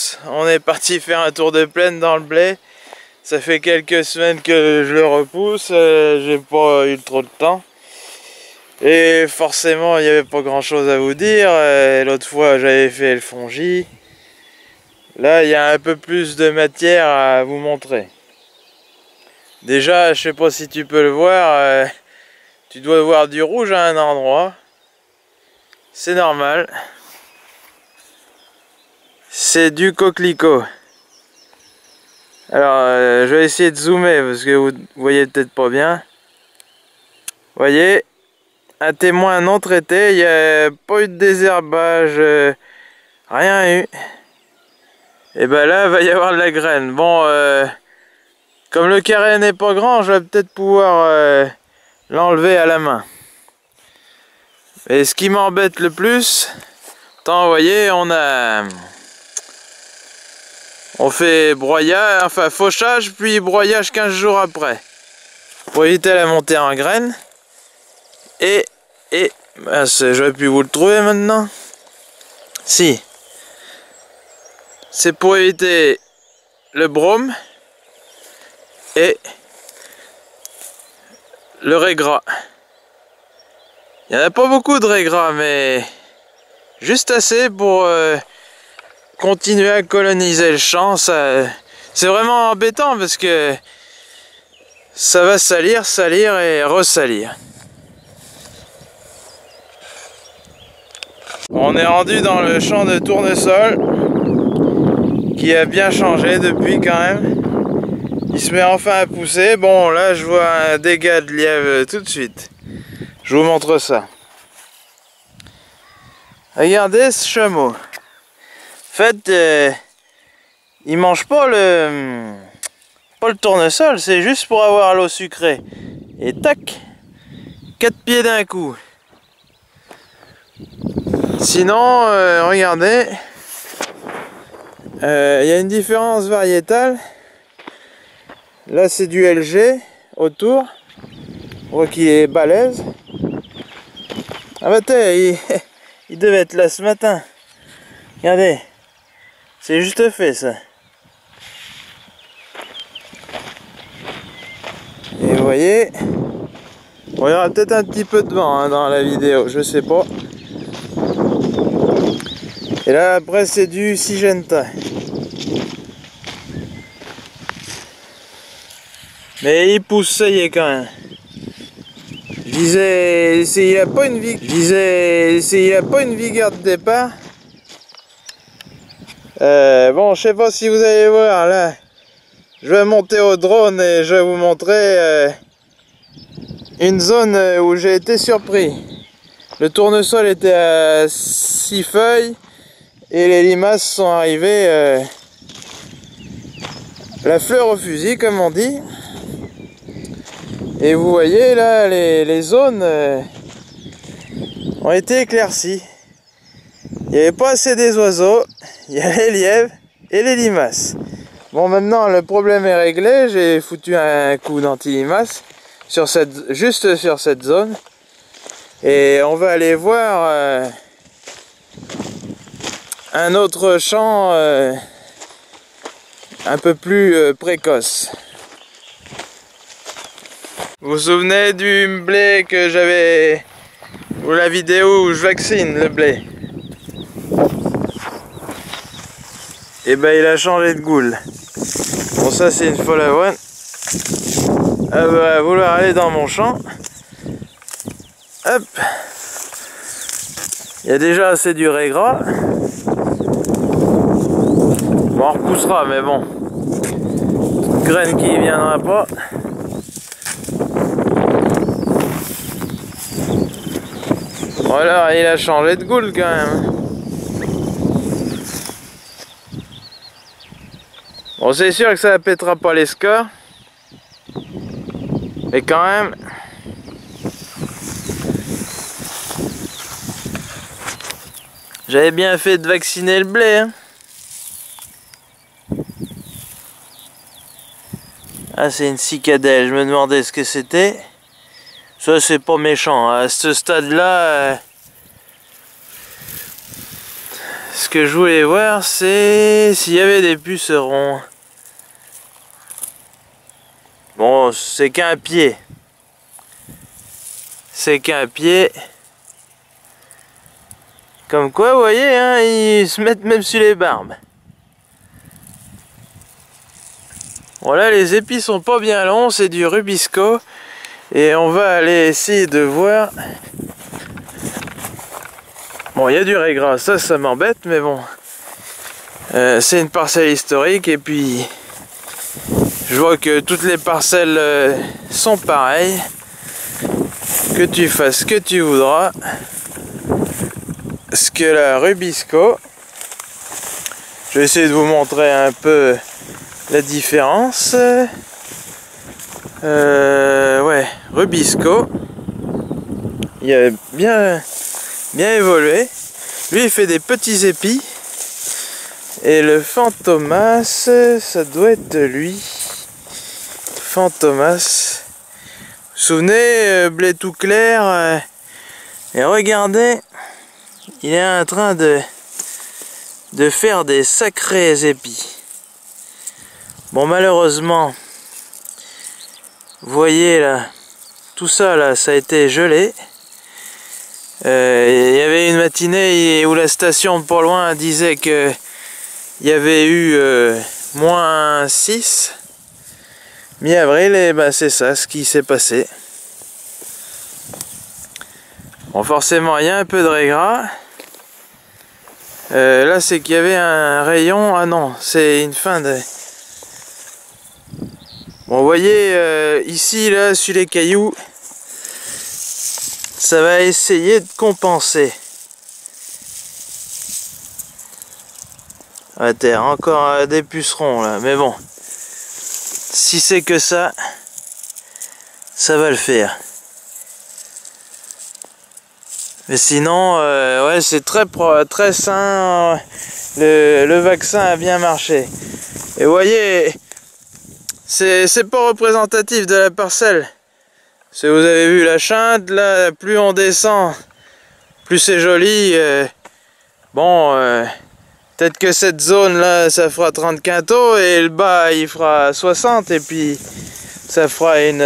tous, on est parti faire un tour de plaine dans le blé. Ça fait quelques semaines que je le repousse, j'ai pas eu trop de temps. Et forcément il n'y avait pas grand chose à vous dire. L'autre fois j'avais fait le fongi. Là il y a un peu plus de matière à vous montrer. Déjà je sais pas si tu peux le voir, tu dois voir du rouge à un endroit. C'est normal. C'est du coquelicot. Alors je vais essayer de zoomer parce que vous voyez peut-être pas bien. Vous voyez, un témoin non traité, il n'y a pas eu de désherbage, rien eu. Et ben là, il va y avoir de la graine. Bon, comme le carré n'est pas grand, je vais peut-être pouvoir l'enlever à la main. Et ce qui m'embête le plus, vous voyez, on fait broyage, enfin fauchage, puis broyage 15 jours après. Pour éviter la montée en graines. Et j'aurais pu vous le trouver maintenant. Si. C'est pour éviter le brome et le régras. Il n'y en a pas beaucoup de régras, mais juste assez pour continuer à coloniser le champ. C'est vraiment embêtant parce que ça va salir et ressalir. On est rendu dans le champ de tournesol qui a bien changé depuis quand même. Il se met enfin à pousser. Bon là je vois un dégât de lièvre tout de suite. Je vous montre ça. Regardez ce chameau. En fait, il mange pas le tournesol, c'est juste pour avoir l'eau sucrée. Et tac, 4 pieds d'un coup. Sinon, regardez, il y a une différence variétale. Là, c'est du LG autour. On voit qu'il est balèze. Ah bah il devait être là ce matin. Regardez, c'est juste fait ça. Et vous voyez, bon, il y aura peut-être un petit peu de vent hein, dans la vidéo, je sais pas. Et là après c'est du Syngenta. Mais il pousse, ça y est quand même. Je disais, s'il a pas une vigueur de départ. Bon, je sais pas si vous allez voir là. Je vais monter au drone et je vais vous montrer une zone où j'ai été surpris. Le tournesol était à 6 feuilles. Et les limaces sont arrivées la fleur au fusil comme on dit. Et vous voyez là les zones ont été éclaircies. Il n'y avait pas assez des oiseaux, il y a les lièvres et les limaces. Bon maintenant le problème est réglé, j'ai foutu un coup d'anti-limace juste sur cette zone. Et on va aller voir un autre champ un peu plus précoce. Vous vous souvenez du blé que j'avais, ou la vidéo où je vaccine le blé? Et ben il a changé de goule. Bon ça c'est une folle avoine. Elle va vouloir aller dans mon champ. Hop. Il y a déjà assez du régras. Bon, on repoussera, mais bon. Toute graine qui viendra pas. Voilà, il a changé de goule quand même. Bon, c'est sûr que ça pètera pas les scores. Mais quand même. J'avais bien fait de vacciner le blé. Hein. Ah, c'est une cicadelle, je me demandais ce que c'était. Ça, c'est pas méchant. À ce stade-là, ce que je voulais voir, c'est s'il y avait des pucerons. Bon, c'est qu'un pied. C'est qu'un pied. Comme quoi, vous voyez, hein, ils se mettent même sur les barbes. Voilà, les épis sont pas bien longs, c'est du rubisco. Et on va aller essayer de voir. Bon, il y a du régras, ça m'embête, mais bon. C'est une parcelle historique, et puis je vois que toutes les parcelles sont pareilles. Que tu fasses ce que tu voudras. Ce que la rubisco. Je vais essayer de vous montrer un peu la différence. Ouais, rubisco. Il a bien évolué. Lui, il fait des petits épis. Et le Fantomas, ça doit être lui. Fantomas. Vous vous souvenez, blé tout clair. Et regardez, il est en train de faire des sacrés épis. Bon, malheureusement, vous voyez là, tout ça là, ça a été gelé. Il y avait une matinée où la station pas loin disait que il y avait eu moins 6 mi-avril, et ben c'est ça ce qui s'est passé. Bon, forcément il y a un peu de régras. Là c'est qu'il y avait un rayon, ah non, c'est une fin de... Bon, vous voyez ici là sur les cailloux, ça va essayer de compenser. À terre, encore des pucerons là, mais bon, si c'est que ça va le faire. Mais sinon, ouais, c'est très sain, le vaccin a bien marché. Et vous voyez, c'est pas représentatif de la parcelle. Si vous avez vu la chinte, là, plus on descend, plus c'est joli. Bon, peut-être que cette zone là, ça fera 30 quintaux, et le bas il fera 60, et puis ça fera une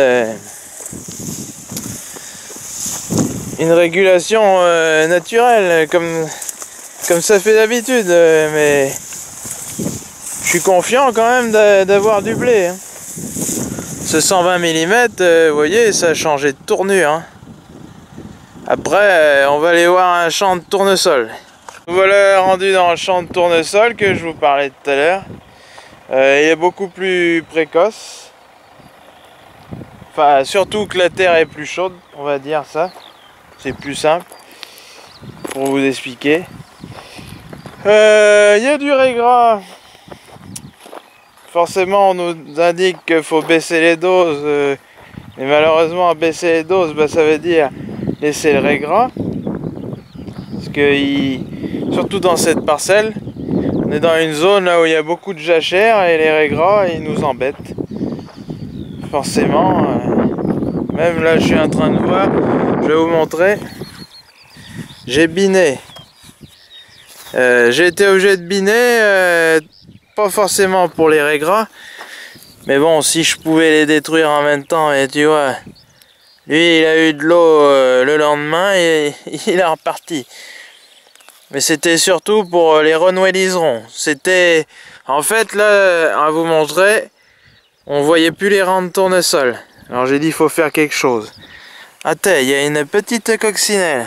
régulation naturelle, comme ça fait d'habitude. Mais je suis confiant quand même d'avoir du blé. Hein. Ce 120 mm, vous voyez, ça a changé de tournure. Hein. Après, on va aller voir un champ de tournesol. Voilà, rendu dans le champ de tournesol que je vous parlais tout à l'heure. Il est beaucoup plus précoce. Enfin, surtout que la terre est plus chaude, on va dire ça. C'est plus simple pour vous expliquer. Il y a du régras. Forcément, on nous indique qu'il faut baisser les doses. Mais malheureusement, baisser les doses, bah, ça veut dire laisser le régras. Parce que, surtout dans cette parcelle, on est dans une zone là où il y a beaucoup de jachères, et les régras, ils nous embêtent. Forcément, même là, je suis en train de voir, je vais vous montrer. J'ai biné. J'ai été obligé de biner, pas forcément pour les régras, mais bon, si je pouvais les détruire en même temps, et tu vois, lui il a eu de l'eau le lendemain et il est reparti. Mais c'était surtout pour les renouer liserons. C'était, en fait là, à vous montrer, on voyait plus les rangs de tournesol. Alors j'ai dit il faut faire quelque chose. Attends, il y a une petite coccinelle.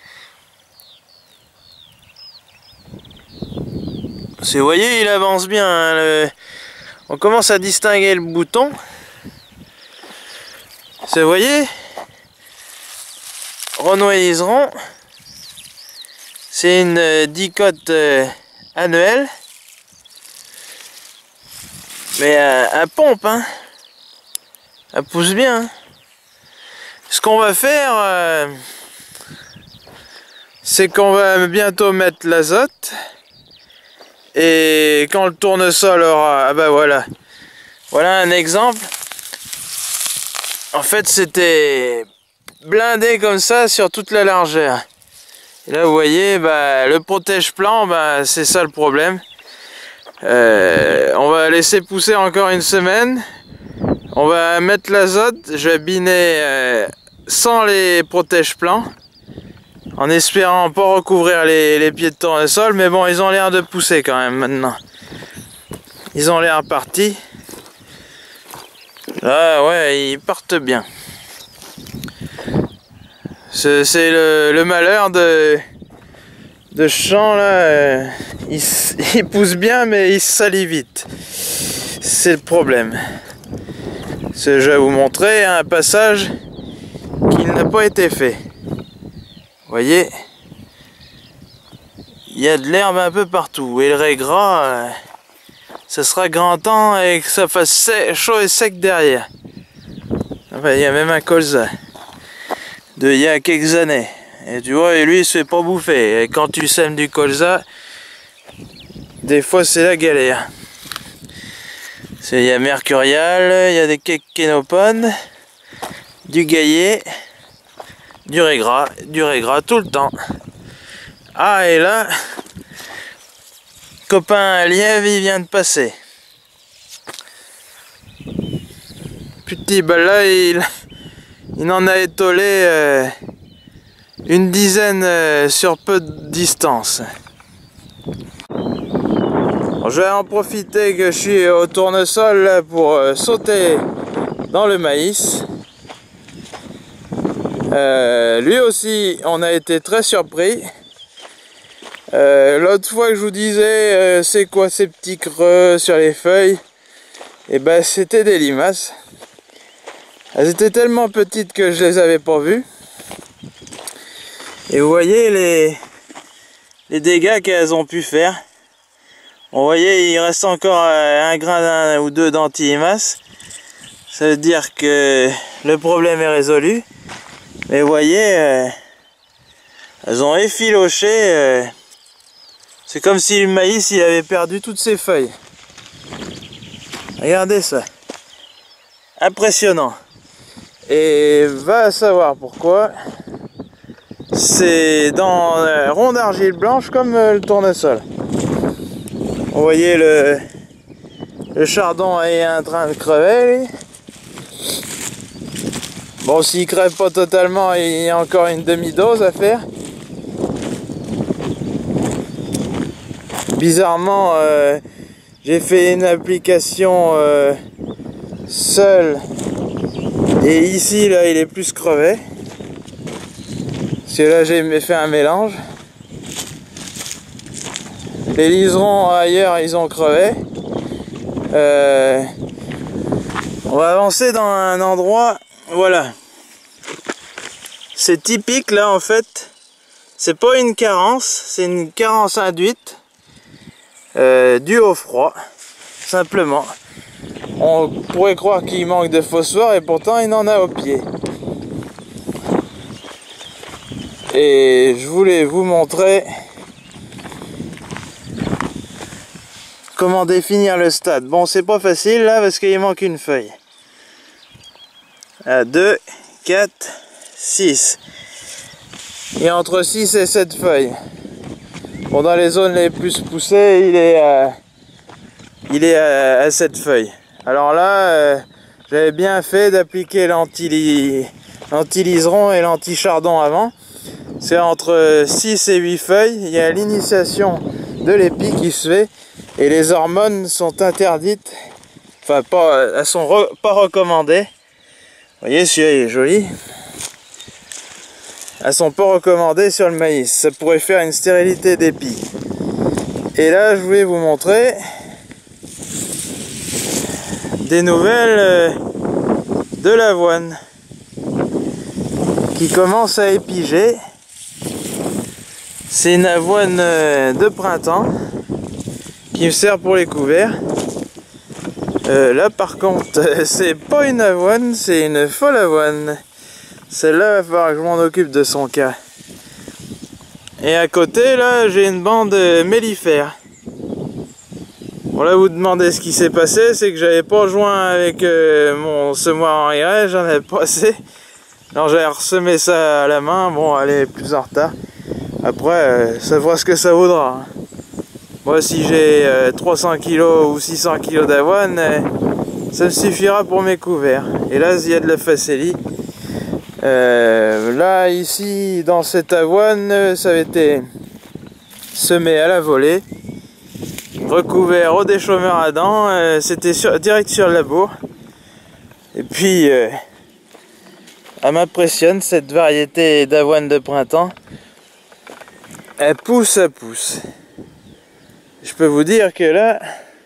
Vous voyez, il avance bien. Hein, on commence à distinguer le bouton. Vous voyez, renouer liseron. C'est une dicote annuelle. Mais elle pompe, hein. Elle pousse bien. Hein. Ce qu'on va faire, c'est qu'on va bientôt mettre l'azote. Et quand le tournesol aura... Ah bah voilà. Voilà un exemple. En fait, c'était blindé comme ça sur toute la largeur. Et là vous voyez, le protège-plant, c'est ça le problème. On va laisser pousser encore une semaine. On va mettre l'azote. Je vais biner sans les protège-plants, en espérant pas recouvrir les pieds de tournesol. Mais bon, ils ont l'air de pousser quand même maintenant. Ils ont l'air partis. Là, ouais, ils partent bien. C'est le malheur de ce champ là. Il pousse bien, mais il salit vite. C'est le problème. Je vais vous montrer un passage qui n'a pas été fait. Vous voyez, il y a de l'herbe un peu partout. Et le raie gras, ce sera grand temps et que ça fasse chaud et sec derrière. Enfin, il y a même un colza de il y a quelques années. Et tu vois, et lui il se fait pas bouffer. Et quand tu sèmes du colza, des fois c'est la galère. Il y a mercurial, il y a des kénopones, du gaillet, du raie gras tout le temps. Ah, et là, copain lièvre, il vient de passer. Petit là, il en a étolé une dizaine sur peu de distance. Je vais en profiter que je suis au tournesol là, pour sauter dans le maïs. Lui aussi, on a été très surpris. L'autre fois que je vous disais c'est quoi ces petits creux sur les feuilles, et c'était des limaces. Elles étaient tellement petites que je les avais pas vues. Et vous voyez les dégâts qu'elles ont pu faire. Vous voyez, il reste encore un grain ou deux d'anti-limaces. Ça veut dire que le problème est résolu. Mais vous voyez, elles ont effiloché. C'est comme si le maïs il avait perdu toutes ses feuilles. Regardez ça. Impressionnant. Et va savoir pourquoi. C'est dans un rond d'argile blanche comme le tournesol. Vous voyez le chardon est en train de crever. Lui. Bon, s'il crève pas totalement, il y a encore une demi-dose à faire. Bizarrement, j'ai fait une application seule. Et ici, là, il est plus crevé. Parce que là, j'ai fait un mélange. Les liserons ailleurs, ils ont crevé. On va avancer dans un endroit, voilà. C'est typique là en fait. C'est pas une carence, c'est une carence induite due au froid, simplement. On pourrait croire qu'il manque de phosphore et pourtant il en a au pied. Et je voulais vous montrer comment définir le stade. Bon, c'est pas facile là parce qu'il manque une feuille. 2, 4, 6. Il y a entre 6 et 7 feuilles. Bon, dans les zones les plus poussées, il est à 7 feuilles. Alors là, j'avais bien fait d'appliquer l'anti-liseron et l'anti-chardon avant. C'est entre 6 et 8 feuilles. Il y a l'initiation de l'épi qui se fait. Et les hormones sont interdites, enfin pas, elles sont pas recommandées. Vous voyez, celui-là il est joli. Elles sont pas recommandées sur le maïs, ça pourrait faire une stérilité d'épis. Et là, je voulais vous montrer des nouvelles de l'avoine qui commence à épiger. C'est une avoine de printemps qui me sert pour les couverts. Là par contre, c'est pas une avoine, c'est une folle avoine. Celle-là, il va falloir que je m'en occupe de son cas. Et à côté, là, j'ai une bande mellifère. Bon, là, vous demandez ce qui s'est passé, c'est que j'avais pas joint avec mon semoir en engrais, j'en avais pas assez. Alors, j'avais ressemé ça à la main, bon, elle est plus en retard. Après, ça fera ce que ça vaudra. Moi, si j'ai 300 kg ou 600 kg d'avoine, ça me suffira pour mes couverts. Et là, il y a de la facélie. Là, ici, dans cette avoine, ça avait été semé à la volée, recouvert au déchômeur à dents. C'était direct sur le labour. Et puis, elle m'impressionne cette variété d'avoine de printemps. Elle pousse, elle pousse. Je peux vous dire que là,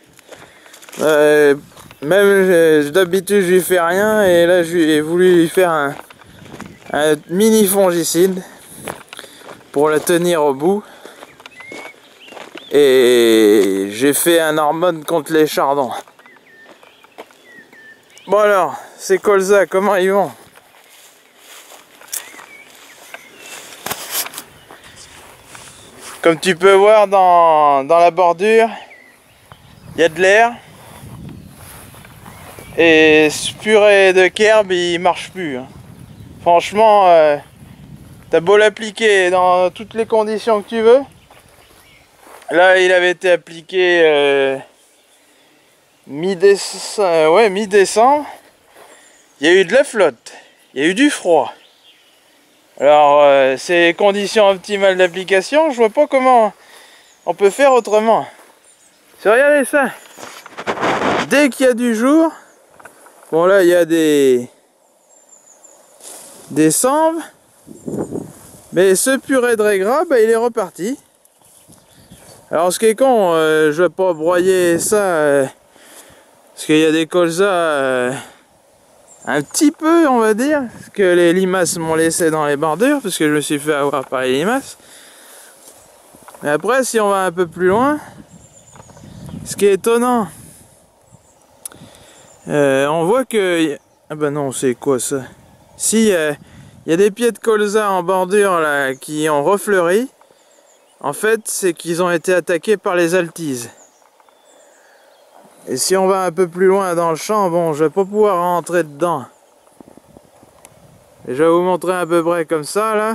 même d'habitude je lui fais rien, et là j'ai voulu lui faire un mini fongicide pour la tenir au bout. Et j'ai fait un hormone contre les chardons. Bon alors, ces colzas, comment ils vont? Comme tu peux voir dans la bordure, il y a de l'air. Et ce purée de kerb, il marche plus. Franchement, t'as beau l'appliquer dans toutes les conditions que tu veux. Là, il avait été appliqué mi-décembre. Il y a eu de la flotte, il y a eu du froid. Alors, ces conditions optimales d'application, je vois pas comment on peut faire autrement. Regardez ça. Dès qu'il y a du jour, bon là, il y a des cendres, mais ce purée de raigrats, bah, il est reparti. Alors, ce qui est con, je vais pas broyer ça, parce qu'il y a des colzas un petit peu, on va dire, que les limaces m'ont laissé dans les bordures, parce que je me suis fait avoir par les limaces. Mais après, si on va un peu plus loin, ce qui est étonnant, on voit que... Ah ben non, c'est quoi ça? Si, il y a des pieds de colza en bordure là, qui ont refleuri. En fait, c'est qu'ils ont été attaqués par les altises. Et si on va un peu plus loin dans le champ, bon, je vais pas pouvoir rentrer dedans. Et je vais vous montrer à peu près comme ça, là.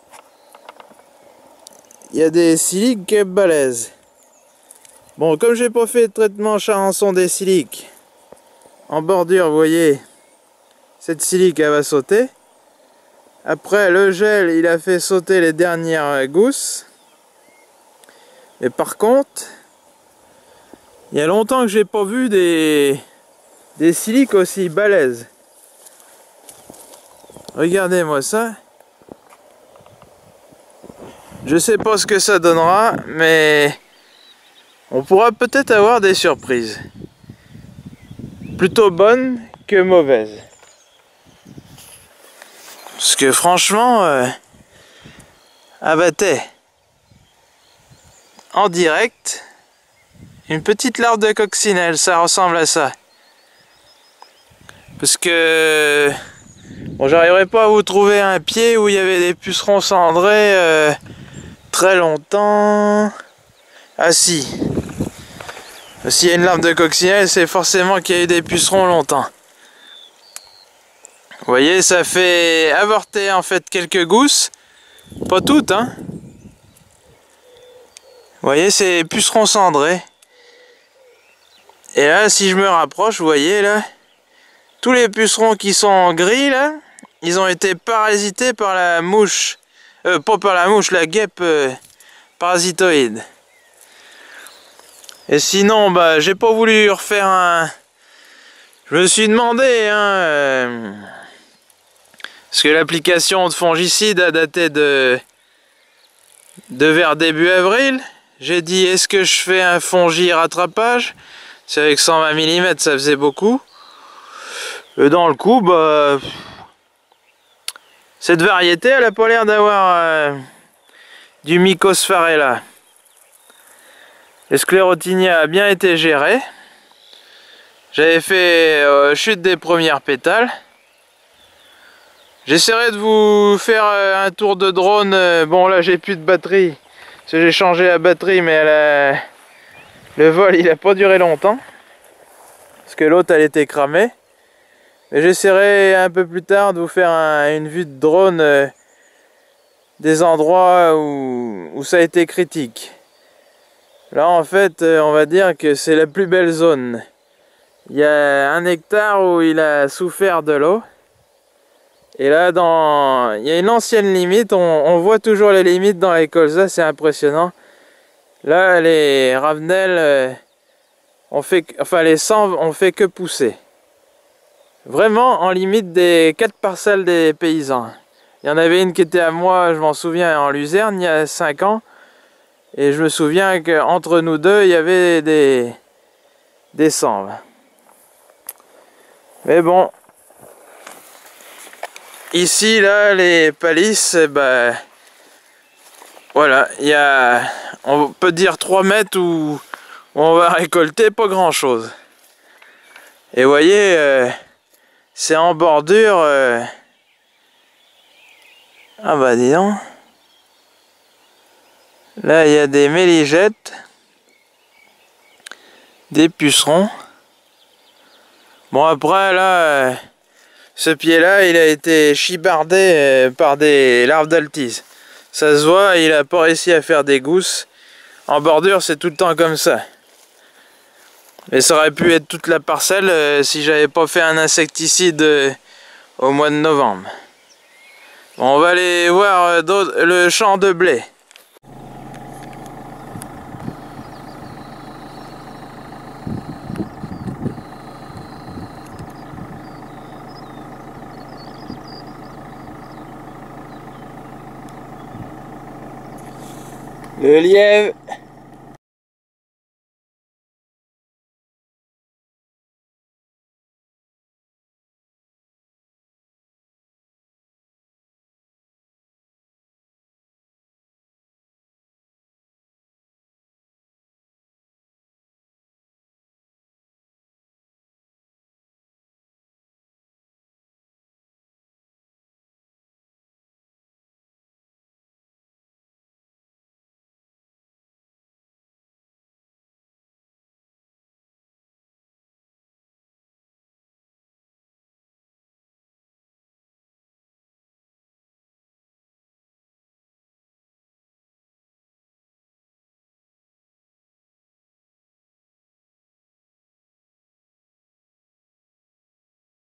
Il y a des siliques balèzes. Bon, comme j'ai pas fait de traitement charançon des siliques, en bordure, vous voyez, cette silique, elle va sauter. Après, le gel, il a fait sauter les dernières gousses. Mais par contre, il y a longtemps que j'ai pas vu des siliques aussi balèzes. Regardez-moi ça. Je sais pas ce que ça donnera, mais on pourra peut-être avoir des surprises. Plutôt bonnes que mauvaises. Parce que franchement, abattait en direct une petite larve de coccinelle, ça ressemble à ça. Parce que bon, j'arriverai pas à vous trouver un pied où il y avait des pucerons cendrés très longtemps. Ah si. S'il y a une larve de coccinelle, c'est forcément qu'il y a eu des pucerons longtemps. Vous voyez, ça fait avorter en fait quelques gousses. Pas toutes, hein. Vous voyez, c'est pucerons cendrés. Et là, si je me rapproche, vous voyez là, tous les pucerons qui sont en gris là, ils ont été parasités par la mouche. Pas par la mouche, la guêpe parasitoïde. Et sinon, bah, j'ai pas voulu refaire un... Je me suis demandé, hein... Parce que l'application de fongicide a daté de vers début avril. J'ai dit, est-ce que je fais un fongi rattrapage? C'est avec 120 mm, ça faisait beaucoup. Et dans le coup, bah... Cette variété, elle a pas l'air d'avoir du Mycosparella. Le sclérotinia a bien été géré. J'avais fait chute des premières pétales. J'essaierai de vous faire un tour de drone. Bon là j'ai plus de batterie. Parce que j'ai changé la batterie, mais le vol il a pas duré longtemps. Parce que l'autre elle était cramée. Mais j'essaierai un peu plus tard de vous faire une vue de drone des endroits où ça a été critique. Là en fait on va dire que c'est la plus belle zone. Il y a 1 hectare où il a souffert de l'eau. Et là il y a une ancienne limite, on voit toujours les limites dans les colzas, c'est impressionnant. Là les ravenelles, les 100 on fait que pousser. Vraiment en limite des 4 parcelles des paysans. Il y en avait une qui était à moi, je m'en souviens, en Luzerne, il y a 5 ans. Et je me souviens qu'entre nous deux, il y avait des sanves. Mais bon, ici, là, les palisses, ben, voilà, il y a, on peut dire 3 mètres où on va récolter pas grand chose. Et vous voyez, c'est en bordure. Ah bah dis donc. Là il y a des méligettes, des pucerons. Bon après là, ce pied là il a été chibardé par des larves d'altise. Ça se voit, il a pas réussi à faire des gousses. En bordure c'est tout le temps comme ça. Mais ça aurait pu être toute la parcelle si j'avais pas fait un insecticide au mois de novembre. Bon, on va aller voir le champ de blé. Le lièvre